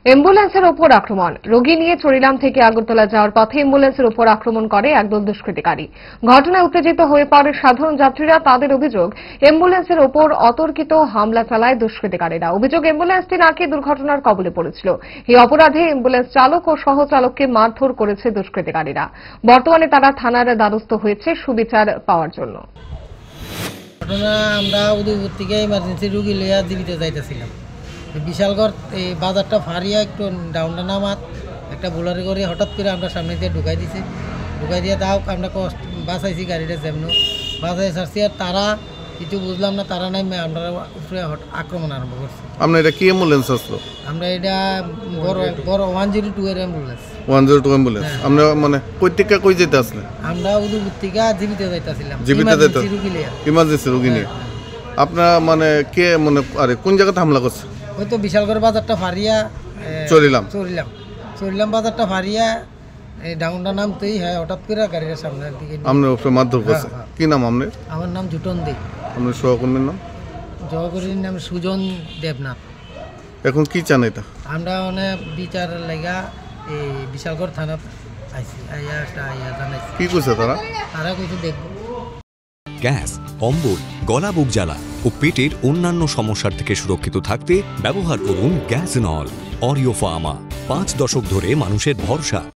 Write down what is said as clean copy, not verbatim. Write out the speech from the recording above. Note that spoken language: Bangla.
অ্যাম্বুলেন্সের ওপর আক্রমণ। রোগী নিয়ে চরিলাম থেকে আগরতলা যাওয়ার পথে অ্যাম্বুলেন্সের ওপর আক্রমণ করে একদল দুষ্কৃতিকারী। ঘটনায় উত্তেজিত হয়ে পড়ে সাধারণ যাত্রীরা। তাদের অভিযোগ, অ্যাম্বুলেন্সের ওপর অতর্কিত হামলা চালায় দুষ্কৃতিকারীরা। অভিযোগ, অ্যাম্বুলেন্সটি নাকি দুর্ঘটনার কবলে পড়েছিল। এই অপরাধে অ্যাম্বুলেন্স চালক ও সহচালককে মারধর করেছে দুষ্কৃতিকারীরা। বর্তমানে তারা থানার দ্বারস্থ হয়েছে সুবিচার পাওয়ার জন্য। ঘটনা, আমরা উদয়পুর থেকে ইমার্জেন্সি রুগী লইয়া জীবিত যাইতেছিলাম। বিশালগড় এই বাজারটা ফারিয়া একটু ডাউনটা নামাত একটা বোলারে করে হঠাৎ করে আমরা সামনে দিয়ে ঢুকাই দিছি। ঢুকাই দিয়ে তাও আমরা কষ্ট বাঁচাইছি, গাড়িটা যেমন বাঁচাই ছাড়ছি। আর তারা কিছু বুঝলাম না, তারা নাই আমরা উপরে আক্রমণ আরম্ভ করছি। আমরা এটা কি অ্যাম্বুলেন্স আসলো? আমরা এটা বড় বড় 102 এর অ্যাম্বুলেন্স। 102 অ্যাম্বুলেন্স। আমরা মানে কই থেকে কই যেতে আসলে? আমরা উদয়পুর থেকে জীবিত যাইতেছিলাম, জীবিত যাইতে ইমার্জেন্সি রোগী নিয়ে। আপনারা মানে কে মানে আরে কোন জায়গাতে হামলা করছে? ওই তো বিশালগড় বাজারটা ফারিয়া চরিলাম বাজারটা ফারিয়া এই ডাউনটা নামতেই হ্যাঁ হঠাৎ করে গাড়ির সামনের দিকে আমরা উপরে মারধর করছে। কি নাম আপনার? আমার নাম জুটন দে। আপনার সহকর্মীর নাম? সহকর্মীর নাম সুজন দেবনাথ। এখন কি চান এটা? আমরা অনেক বিচার লাগা এই বিশালগড় থানা আইছি, আইয়া জানাইছি। কি কইছে তারা কিছু দেখবো। গ্যাস, অম্বল, গলা বুক জ্বালা ও পেটের অন্যান্য সমস্যার থেকে সুরক্ষিত থাকতে ব্যবহার করুন গ্যাসনল। অরিও ফার্মা, 5 দশক ধরে মানুষের ভরসা।